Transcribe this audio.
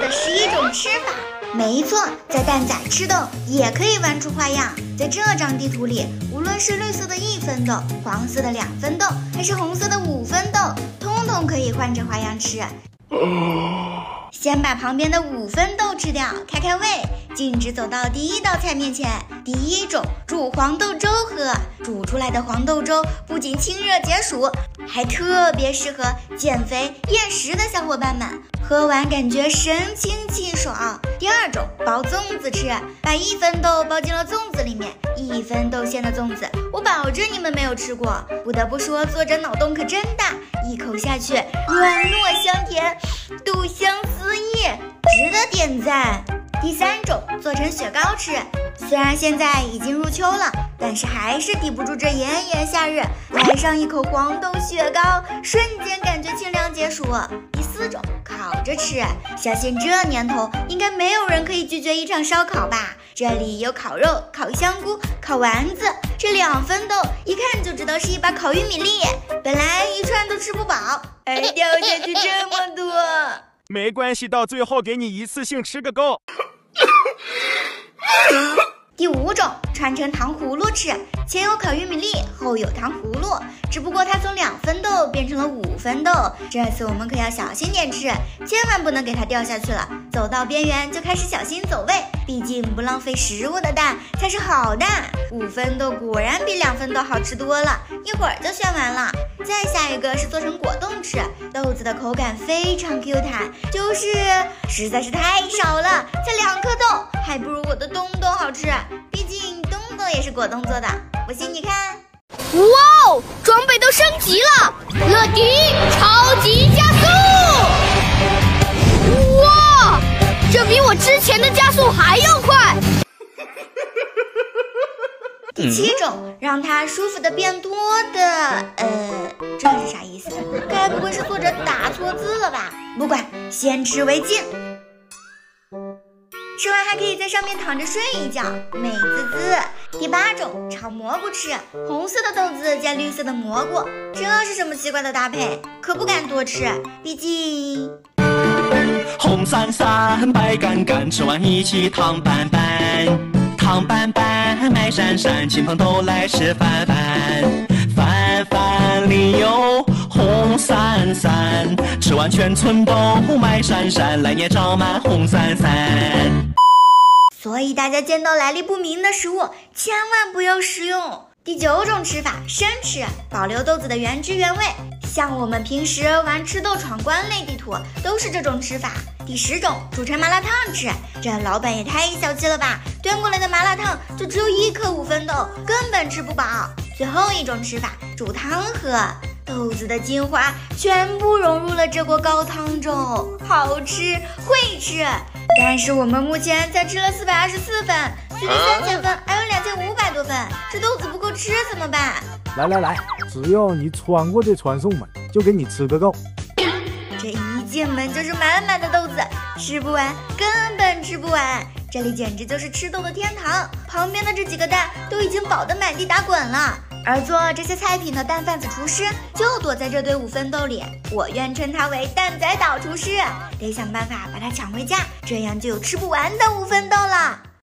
的11种吃法。没错，在蛋仔吃豆也可以玩出花样。在这张地图里，无论是绿色的1分豆、黄色的2分豆，还是红色的5分豆，通通可以换成花样吃。先把旁边的5分豆吃掉，开开胃，径直走到第1道菜面前。第1种，煮黄豆粥喝。煮出来的黄豆粥不仅清热解暑，还特别适合减肥厌食的小伙伴们，喝完感觉神清气爽。第2种，包粽子吃。把1分豆包进了粽子里面，1分豆馅的粽子，我保证你们没有吃过。不得不说，作者脑洞可真大，一口下去，软糯香甜，豆香四溢，值得点赞。第3种，做成雪糕吃。虽然现在已经入秋了，但是还是抵不住这炎炎夏日，来上一口黄豆雪糕，瞬间感觉清凉解暑。第4种，烤着吃。相信这年头应该没有人可以拒绝一场烧烤吧。这里有烤肉、烤香菇、烤丸子，这2分豆一看就知道是一把烤玉米粒，本来一串都吃不饱，还掉下去这么多。 没关系，到最后给你一次性吃个够。 第5种，串成糖葫芦吃。前有烤玉米粒，后有糖葫芦，只不过它从2分豆变成了5分豆。这次我们可要小心点吃，千万不能给它掉下去了。走到边缘就开始小心走位，毕竟不浪费食物的蛋才是好蛋。5分豆果然比2分豆好吃多了，一会儿就选完了。再下一个是做成果冻吃，豆子的口感非常 Q 弹，就是实在是太少了，才2颗豆，还不如我的东东好吃。毕竟东东也是果冻做的，不信你看。 哇哦，装备都升级了，乐迪超级加速！哇，这比我之前的加速还要快。 第7种，让它舒服的变多的，这是啥意思？该不会是作者打错字了吧？不管，先吃为敬。吃完还可以在上面躺着睡一觉，美滋滋。第8种，炒蘑菇吃。红色的豆子加绿色的蘑菇，这是什么奇怪的搭配？可不敢多吃，毕竟红伞伞，白杆杆，吃完一起糖板板。糖板板，麦闪闪，亲朋都来吃饭饭。饭饭里有红伞伞，吃完全村都麦闪闪，来年长满红伞伞。 所以大家见到来历不明的食物，千万不要食用。第9种吃法，生吃，保留豆子的原汁原味。像我们平时玩吃豆闯关类地图，都是这种吃法。第10种，煮成麻辣烫吃。这老板也太小气了吧，端过来的麻辣烫就只有1颗5分豆，根本吃不饱。最后一种吃法，煮汤喝。豆子的精华全部融入了这锅高汤中，好吃会吃。但是我们目前才吃了424分，距离3000分还有2500多分，这豆子不够吃怎么办？ 来，只要你穿过这传送门，就给你吃个够。 这一进门就是满满的豆子，吃不完，根本吃不完。这里简直就是吃豆的天堂，旁边的这几个蛋都已经饱得满地打滚了。而做这些菜品的蛋贩子厨师就躲在这堆5分豆里，我愿称他为蛋仔岛厨师，得想办法把它抢回家，这样就有吃不完的5分豆了。